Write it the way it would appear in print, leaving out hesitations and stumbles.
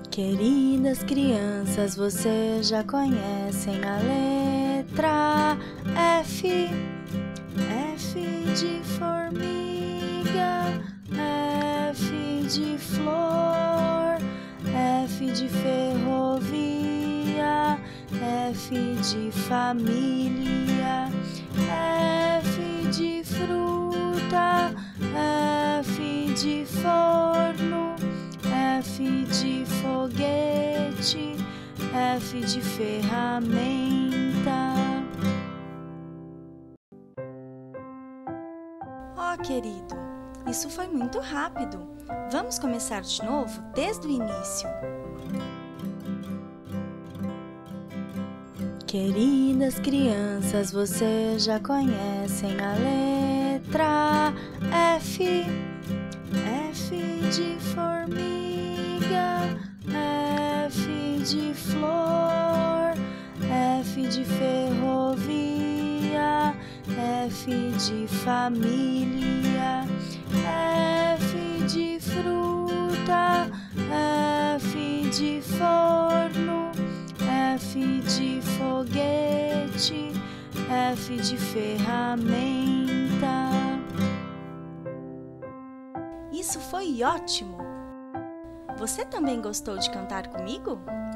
Queridas crianças, vocês já conhecem a letra F. F de formiga, F de flor, F de ferrovia, F de família, F de fruta, F de forno, F de foguete, F de ferramenta. Oh, querido, isso foi muito rápido. Vamos começar de novo desde o início. Queridas crianças, vocês já conhecem a letra F. F de formiga, F de flor, F de ferrovia, F de família, F de fruta, F de forno, F de foguete, F de ferramenta. Isso foi ótimo! Você também gostou de cantar comigo?